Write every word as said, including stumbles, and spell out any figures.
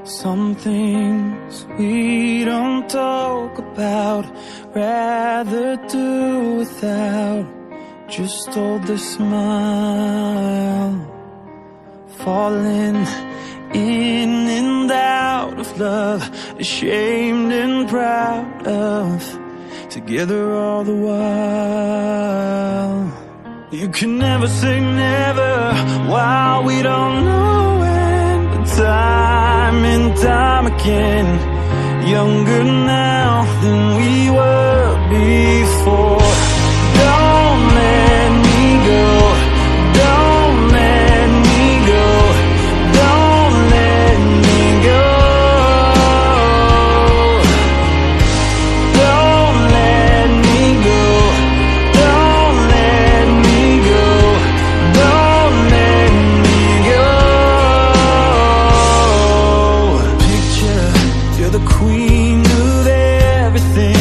Some things we don't talk about, rather do without. Just hold the smile, falling in and out of love, ashamed and proud of, together all the while. You can never say never while we don't know when, but time and time again, younger now than we were before. Don't let me go, don't let me go, don't let me go. Don't let me go, don't let me go, don't let me go. Picture you're the queen of everything,